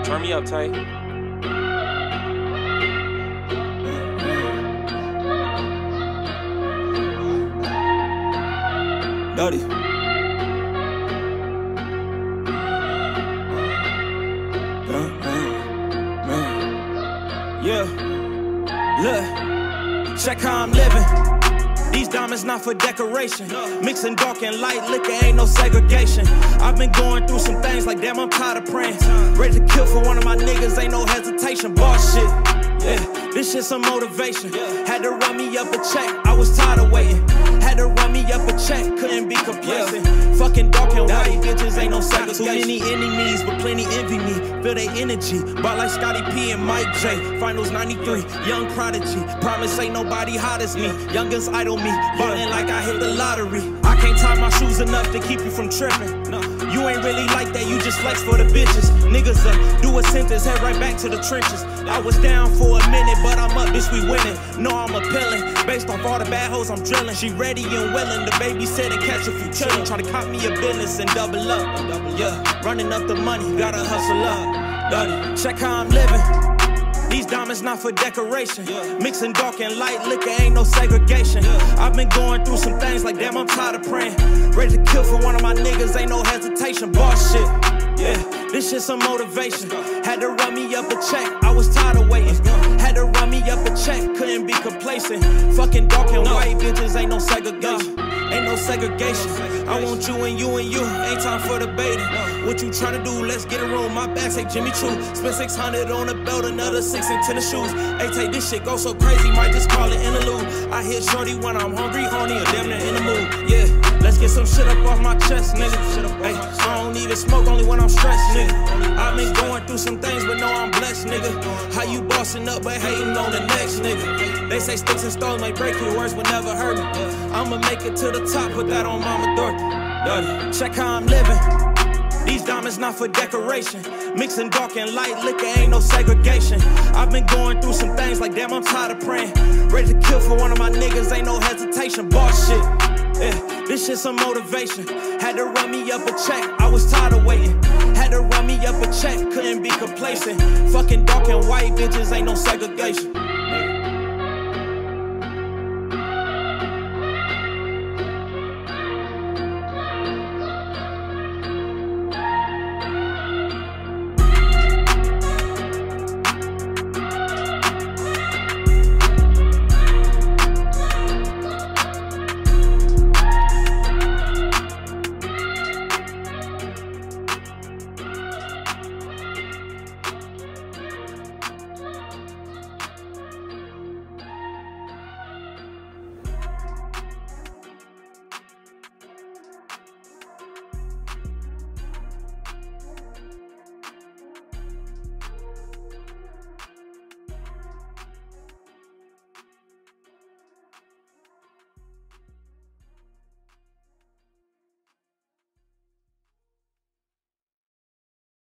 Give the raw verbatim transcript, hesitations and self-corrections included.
Turn me up, Tay. Dirty. Yeah, look, check how I'm living. These diamonds not for decoration. Mixing dark and light liquor, ain't no segregation. I've been going through some things like damn, I'm tired of praying. Ready to kill for one of my niggas, ain't no hesitation. Boss shit, yeah, this shit some motivation. Had to run me up a check, I was tired of waiting. Had to run me up a check, couldn't be complacent. Fucking dark and white bitches, ain't no segregation. Too many enemies, but plenty envy me. Feel their energy, bought like Scotty P and Mike J. Finals ninety-three, young prodigy. Promise ain't nobody hot as me. Youngins idol me, ballin' like I hit the lottery. I can't tie my shoes enough to keep you from tripping. No, you ain't really like that, you just flex for the bitches. Niggas uh, do a sentence, head right back to the trenches. I was down for a minute, but I'm up, bitch, we winning. No, I'm appealing, based off all the bad hoes I'm drilling. She ready and willing to babysit and catch a few children. Try to cop me a business and double up. Yeah, running up the money, gotta hustle up. Dirty. Check how I'm living. These diamonds not for decoration. Mixing dark and light liquor, ain't no segregation. I've been going through some things like damn, I'm tired of praying. Ready to kill for one of my niggas, ain't no hesitation. Boss shit, yeah, this shit some motivation. Had to run me up a check, I was tired of waiting. Had to run me up a check, couldn't be complacent. Fucking dark and white bitches, ain't no segregation. Ain't no segregation. I want you and you and you, ain't time for debating. What you tryna do, let's get a room. My back say Jimmy Choo. Spend six hundred on a belt, another six in tennis shoes. Hey, take this shit, go so crazy, might just call it interlude. I hit shorty when I'm hungry, horny, or damn near in the mood. Yeah, let's get some shit up off my chest, nigga. Hey, I don't even smoke, only when I'm stressed, nigga. I've been going through some things, but no, I'm blessed, nigga. How you bossing up, but hating on the next, nigga? They say sticks and stones may break you, words will never hurt me. I'ma make it to the top, put that on Mama Dorothy. Check how I'm living. These diamonds not for decoration. Mixing dark and light liquor, ain't no segregation. I've been going through some things like damn, I'm tired of praying. Ready to kill for one of my niggas, ain't no hesitation. Boss shit, yeah, this shit some motivation. Had to run me up a check, I was tired of waiting. Had to run me up a check, couldn't be complacent. Fucking dark and white bitches, ain't no segregation.